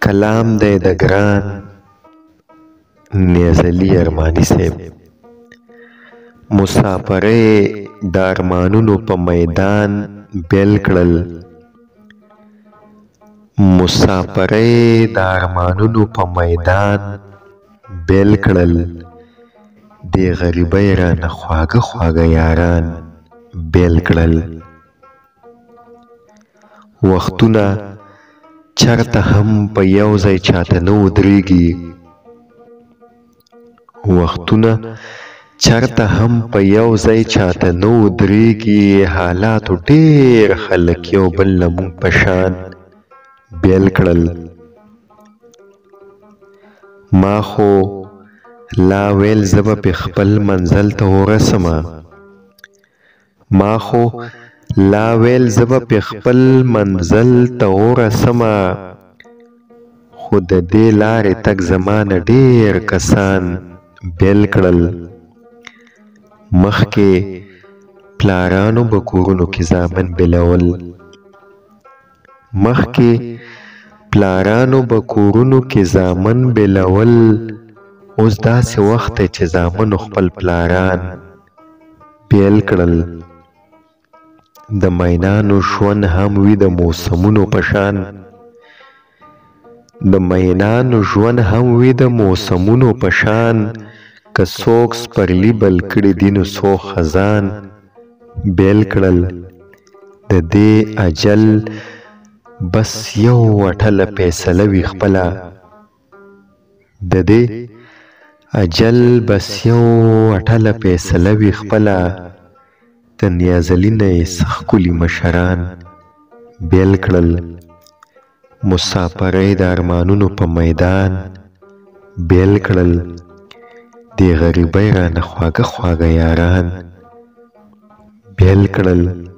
کلام دی د ګران نیاز علي ارماني صاحب. مسافرۍ د ارمانونو په میدان بیل کړل، مسافرۍ د ارمانونو په میدان بیل کړل، د غریبۍ رانه خواږه خواږه یاران بیل کړل. وختونه چرته هم په یو ځای چاته نه ودرېږي، وختونه چرته هم په یو ځای چاته نه ودرېږي، حالاتو ډېر خلک یو بل نه مونږ په شان بیل کړل. ما خو لا ویل زه به پې خپل منزل ته ورسمه، ما خو لا ویل زه به پې خپل منزل ته ورسمه، خو د دې لارې تګ زما نه ډېر کسان بیل کړل. مخکې پلارانو به کورونو کې زامن بیلول، مخکې پلارانو به کورونو کې زامن بیلول، اوس داسې وخت دی چې زامنو خپل پلاران بیل کړل. د مینانو ژوند هم وي د موسمونو په شان، د مینانو ژوند هم وي د موسمونو په شان، که څوک سپرلي بل کړي دي نو څو خزان بیل کړل. د دې اجل بس یو وټله فیصله وي خپله، د دې اجل بس یو وټله فیصله وي خپله، د نیاز علي نه یې څه ښکلي مشران بیل کړل. مسافرۍ د ارمانونو په میدان بیل کړل، د غریبۍ رانه خواږه خواږه یاران بیل کړل.